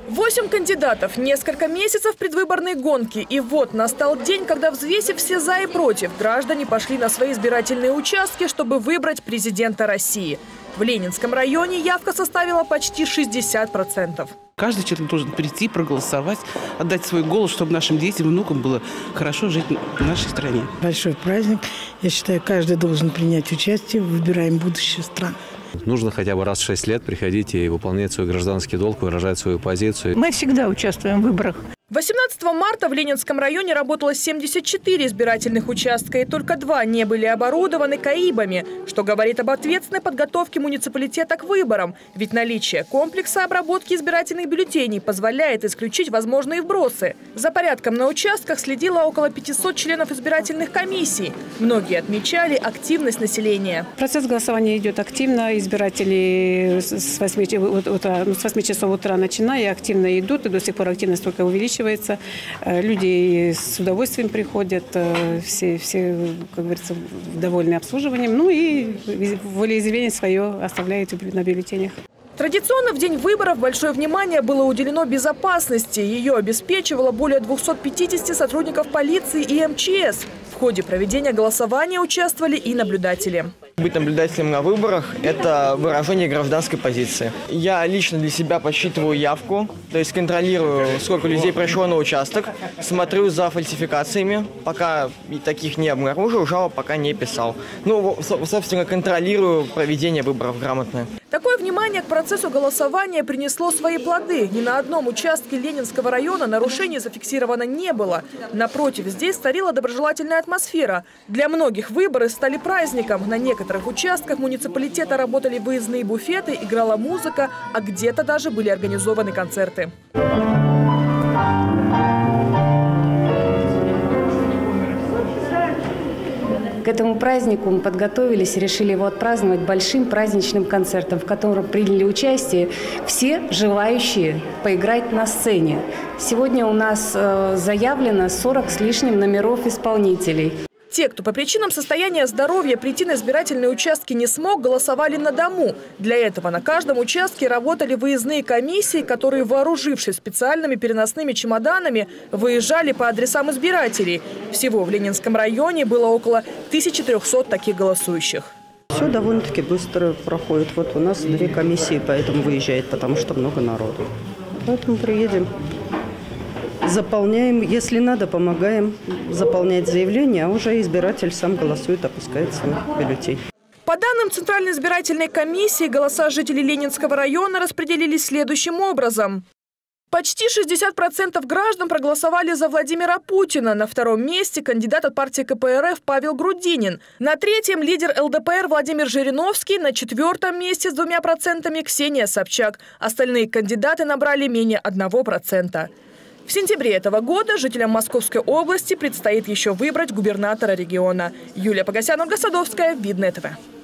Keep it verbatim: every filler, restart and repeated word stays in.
Восемь кандидатов, несколько месяцев предвыборной гонки. И вот настал день, когда, взвесив все за и против, граждане пошли на свои избирательные участки, чтобы выбрать президента России. В Ленинском районе явка составила почти шестьдесят процентов. Каждый человек должен прийти, проголосовать, отдать свой голос, чтобы нашим детям, внукам было хорошо жить в нашей стране. Большой праздник. Я считаю, каждый должен принять участие в выбираем будущее страны. Нужно хотя бы раз в шесть лет приходить и выполнять свой гражданский долг, выражать свою позицию. Мы всегда участвуем в выборах. восемнадцатого марта в Ленинском районе работало семьдесят четыре избирательных участка, и только два не были оборудованы КАИБами, что говорит об ответственной подготовке муниципалитета к выборам. Ведь наличие комплекса обработки избирательных бюллетеней позволяет исключить возможные вбросы. За порядком на участках следило около пятисот членов избирательных комиссий. Многие отмечали активность населения. Процесс голосования идет активно. Избиратели с восьми, с восьми часов утра начиная активно идут, и до сих пор активность только увеличивается. Люди с удовольствием приходят, все, все, как говорится, довольны обслуживанием. Ну и волеизъявление свое оставляют на бюллетенях. Традиционно в день выборов большое внимание было уделено безопасности. Ее обеспечивало более двухсот пятидесяти сотрудников полиции и эм че эс. В ходе проведения голосования участвовали и наблюдатели. Быть наблюдателем на выборах – это выражение гражданской позиции. Я лично для себя подсчитываю явку, то есть контролирую, сколько людей пришло на участок, смотрю за фальсификациями, пока таких не обнаружил, жалоб пока не писал. Ну, собственно, контролирую проведение выборов грамотно. Такое внимание к процессу голосования принесло свои плоды. Ни на одном участке Ленинского района нарушений зафиксировано не было. Напротив, здесь царила доброжелательная атмосфера. Для многих выборы стали праздником. На некоторых участках муниципалитета работали выездные буфеты, играла музыка, а где-то даже были организованы концерты. К этому празднику мы подготовились и решили его отпраздновать большим праздничным концертом, в котором приняли участие все желающие поиграть на сцене. Сегодня у нас заявлено сорок с лишним номеров исполнителей. Те, кто по причинам состояния здоровья прийти на избирательные участки не смог, голосовали на дому. Для этого на каждом участке работали выездные комиссии, которые, вооружившись специальными переносными чемоданами, выезжали по адресам избирателей. Всего в Ленинском районе было около тысячи трёхсот таких голосующих. Все довольно-таки быстро проходит. Вот у нас две комиссии, поэтому выезжает, потому что много народу. Поэтому приедем. Заполняем, если надо, помогаем заполнять заявление, а уже избиратель сам голосует, опускает свой бюллетень. По данным Центральной избирательной комиссии, голоса жителей Ленинского района распределились следующим образом. Почти шестьдесят процентов граждан проголосовали за Владимира Путина. На втором месте кандидат от партии ка пэ эр эф Павел Грудинин. На третьем лидер эл дэ пэ эр Владимир Жириновский. На четвертом месте с двумя процентами Ксения Собчак. Остальные кандидаты набрали менее одного процента. В сентябре этого года жителям Московской области предстоит еще выбрать губернатора региона. Юлия Погосян, Ольга Садовская, Видное тэ вэ.